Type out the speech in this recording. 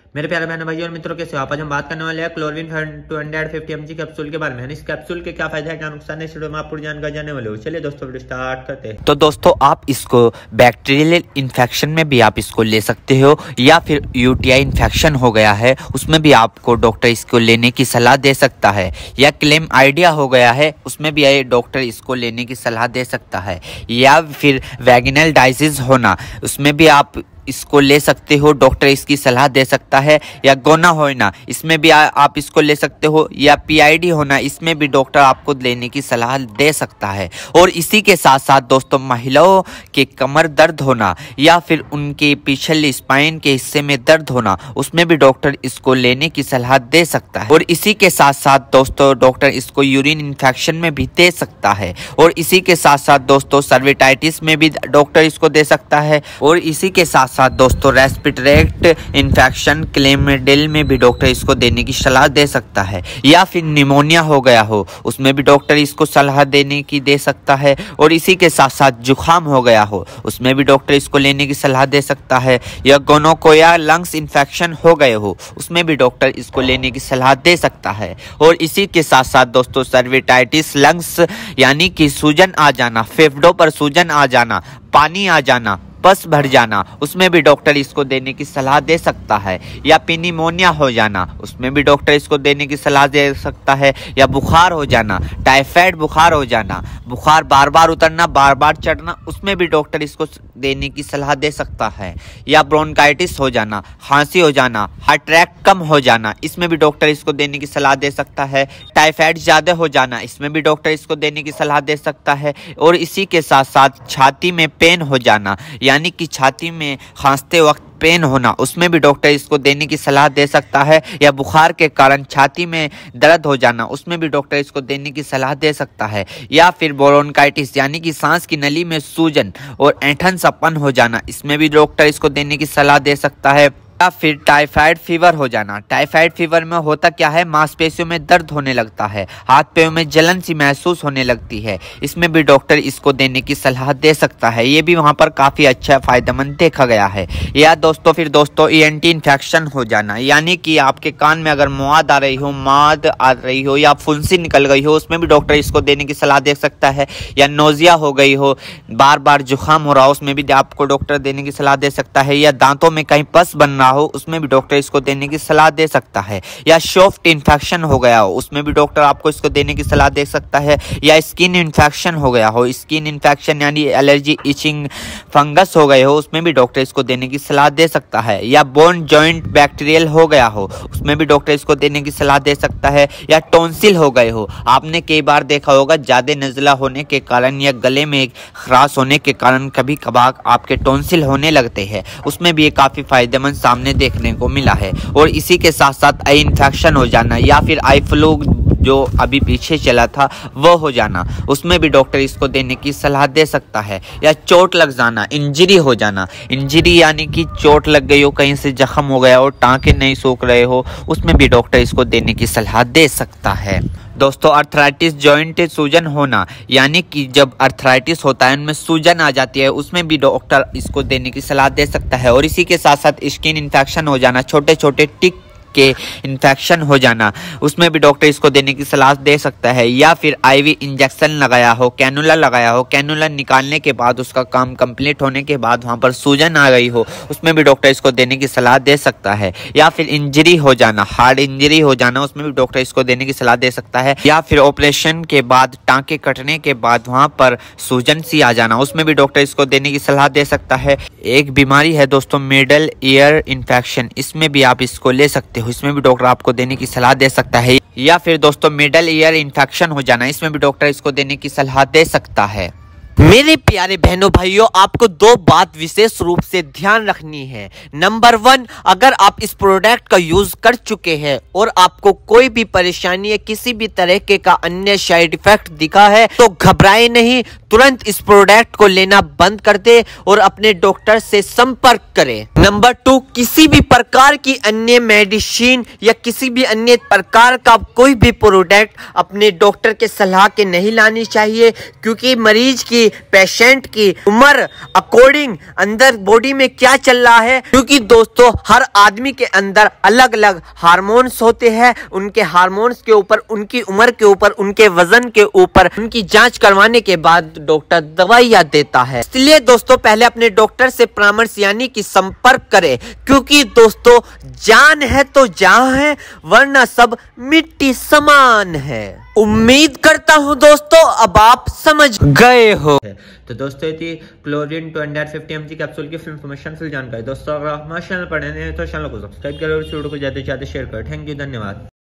मेरे प्यारे बहनों भाइयों और मित्रों, कैसे हो आप? आज हम बात करने वाले हैं क्लोरविन 250 mg कैप्सूल के बारे में। इस कैप्सूल के क्या फायदे हैं, क्या नुकसान है, इस वीडियो में आप पूरी जानकारी जानने वाले हो। चलिए दोस्तों वीडियो स्टार्ट करते हैं। तो दोस्तों आप इसको बैक्टीरियल इन्फेक्शन में भी आप इसको ले सकते हो, या फिर यूटीआई इन्फेक्शन हो गया है उसमें भी आपको डॉक्टर इसको लेने की सलाह दे सकता है, या क्लेम आइडिया हो गया है उसमें भी डॉक्टर इसको लेने की सलाह दे सकता है, या फिर वैगिनल डायसिस होना उसमें भी आप इसको ले सकते हो, डॉक्टर इसकी सलाह दे सकता है, या गोना होना इसमें भी आप इसको ले सकते हो, या पीआईडी होना इसमें भी डॉक्टर आपको लेने की सलाह दे सकता है। और इसी के साथ साथ दोस्तों महिलाओं के कमर दर्द होना या फिर उनके पिछले स्पाइन के हिस्से में दर्द होना उसमें भी डॉक्टर इसको लेने की सलाह दे सकता है। और इसी के साथ साथ दोस्तों डॉक्टर इसको यूरिन इन्फेक्शन में भी दे सकता है। और इसी के साथ साथ दोस्तों सर्विटाइटिस में भी डॉक्टर इसको दे सकता है। और इसी के साथ दोस्तों रेस्पिरेटरी इन्फेक्शन क्लेमिडियल में भी डॉक्टर इसको देने की सलाह दे सकता है, या फिर निमोनिया हो गया हो उसमें भी डॉक्टर इसको सलाह देने की दे सकता है। और इसी के साथ साथ जुखाम हो गया हो उसमें भी डॉक्टर इसको लेने की सलाह दे सकता है, या गोनोकोया लंग्स इन्फेक्शन हो गए हो उसमें भी डॉक्टर इसको लेने की सलाह दे सकता है। और इसी के साथ साथ दोस्तों सर्विटाइटिस लंग्स यानी कि सूजन आ जाना, फेफड़ों पर सूजन आ जाना, पानी आ जाना, पस भर जाना उसमें भी डॉक्टर इसको देने की सलाह दे सकता है, या निमोनिया हो जाना उसमें भी डॉक्टर इसको देने की सलाह दे सकता है, या बुखार हो जाना, टाइफाइड बुखार हो जाना, बुखार बार बार उतरना बार बार चढ़ना उसमें भी डॉक्टर इसको देने की सलाह दे सकता है, या ब्रोंकाइटिस हो जाना, खांसी हो जाना, हार्ट अटैक कम हो जाना इसमें भी डॉक्टर इसको देने की सलाह दे सकता है, टाइफाइड ज़्यादा हो जाना इसमें भी डॉक्टर इसको देने की सलाह दे सकता है। और इसी के साथ साथ छाती में पेन हो जाना यानी कि छाती में खांसते वक्त पेन होना उसमें भी डॉक्टर इसको देने की सलाह दे सकता है, या बुखार के कारण छाती में दर्द हो जाना उसमें भी डॉक्टर इसको देने की सलाह दे सकता है, या फिर ब्रोंकाइटिस यानी कि सांस की नली में सूजन और ऐंठन सपन हो जाना इसमें भी डॉक्टर इसको देने की सलाह दे सकता है, या फिर टाइफाइड फीवर हो जाना। टाइफाइड फीवर में होता क्या है, मांसपेशियों में दर्द होने लगता है, हाथ पैरों में जलन सी महसूस होने लगती है, इसमें भी डॉक्टर इसको देने की सलाह दे सकता है। ये भी वहां पर काफी अच्छा फायदेमंद देखा गया है। या दोस्तों फिर दोस्तों ईएनटी इन्फेक्शन हो जाना यानी कि आपके कान में अगर मुआद आ रही हो, माद आ रही हो, या फुंसी निकल गई हो उसमें भी डॉक्टर इसको देने की सलाह दे सकता है, या नोजिया हो गई हो, बार बार जुकाम हो रहा हो उसमें भी आपको डॉक्टर देने की सलाह दे सकता है, या दांतों में कहीं पस बन रहा हो उसमें भी डॉक्टर इसको देने की सलाह दे सकता है, या सॉफ्ट इन्फेक्शन हो गया हो उसमें भी डॉक्टर आपको इसको देने की सलाह दे सकता है, या स्किन इन्फेक्शन हो गया हो, स्किन इन्फेक्शन यानी एलर्जी इचिंग फंगस हो गए हो उसमें भी डॉक्टर इसको देने की सलाह दे सकता है, या बोन जॉइंट बैक्टीरियल हो गया हो उसमें भी डॉक्टर इसको देने की सलाह दे सकता है, या टॉन्सिल हो गए हो। आपने कई बार देखा होगा ज्यादा नज़ला होने के कारण या गले में खराश होने के कारण कभी कभार आपके टॉन्सिल होने लगते हैं उसमें भी ये काफी फायदेमंद सामने देखने को मिला है। और इसी के साथ साथ आई इन्फेक्शन हो जाना या फिर आई फ्लू जो अभी पीछे चला था वो हो जाना उसमें भी डॉक्टर इसको देने की सलाह दे सकता है, या चोट लग जाना, इंजरी हो जाना, इंजरी यानी कि चोट लग गई हो, कहीं से जख्म हो गया हो, टांके नहीं सूख रहे हो उसमें भी डॉक्टर इसको देने की सलाह दे सकता है। दोस्तों अर्थराइटिस जॉइंट सूजन होना यानी कि जब अर्थराइटिस होता है उनमें सूजन आ जाती है उसमें भी डॉक्टर इसको देने की सलाह दे सकता है। और इसी के साथ साथ स्किन इन्फेक्शन हो जाना, छोटे छोटे टिक के इन्फेक्शन हो जाना उसमें भी डॉक्टर इसको देने की सलाह दे सकता है, या फिर आईवी इंजेक्शन लगाया हो, कैनुला लगाया हो, कैनुला निकालने के बाद उसका काम कंप्लीट होने के बाद वहां पर सूजन आ गई हो उसमें भी डॉक्टर इसको देने की सलाह दे सकता है, या फिर इंजरी हो जाना, हार्ड इंजरी हो जाना उसमें भी डॉक्टर इसको देने की सलाह दे सकता है, या फिर ऑपरेशन के बाद टांके कटने के बाद वहां पर सूजन सी आ जाना उसमें भी डॉक्टर इसको देने की सलाह दे सकता है। एक बीमारी है दोस्तों मिडल ईयर इन्फेक्शन, इसमें भी आप इसको ले सकते हो, इसमें भी डॉक्टर आपको देने की सलाह दे सकता है। या फिर दोस्तों मिडल ईयर इन्फेक्शन हो जाना इसमें भी डॉक्टर इसको देने की सलाह दे सकता है। मेरे प्यारे बहनों भाइयों, आपको दो बात विशेष रूप से ध्यान रखनी है। नंबर 1, अगर आप इस प्रोडक्ट का यूज कर चुके हैं और आपको कोई भी परेशानी या किसी भी तरह का अन्य साइड इफेक्ट दिखा है तो घबराए नहीं, तुरंत इस प्रोडक्ट को लेना बंद कर दे और अपने डॉक्टर से संपर्क करें। नंबर 2, किसी भी प्रकार की अन्य मेडिसिन या किसी भी अन्य प्रकार का कोई भी प्रोडक्ट अपने डॉक्टर के सलाह के नहीं लानी चाहिए, क्योंकि मरीज की पेशेंट की उम्र अकॉर्डिंग अंदर बॉडी में क्या चल रहा है, क्योंकि दोस्तों हर आदमी के अंदर अलग अलग हार्मोन्स होते हैं। उनके हार्मोन्स के ऊपर, उनकी उम्र के ऊपर, उनके वजन के ऊपर उनकी जांच करवाने के बाद डॉक्टर दवाइयां देता है। इसलिए दोस्तों पहले अपने डॉक्टर से परामर्श यानी कि संपर्क करें, क्योंकि दोस्तों जान है तो जहां है, वरना सब मिट्टी समान है। उम्मीद करता हूं दोस्तों अब आप समझ गए हो। तो दोस्तों ये थी क्लोरीन 250 mg कैप्सूल की इन्फॉर्मेशन, फिर जानकारी। दोस्तों अगर आप हमारे चैनल पर नए हैं तो चैनल को सब्सक्राइब करें और इस वीडियो को ज्यादा से ज्यादा शेयर करें। थैंक यू, धन्यवाद।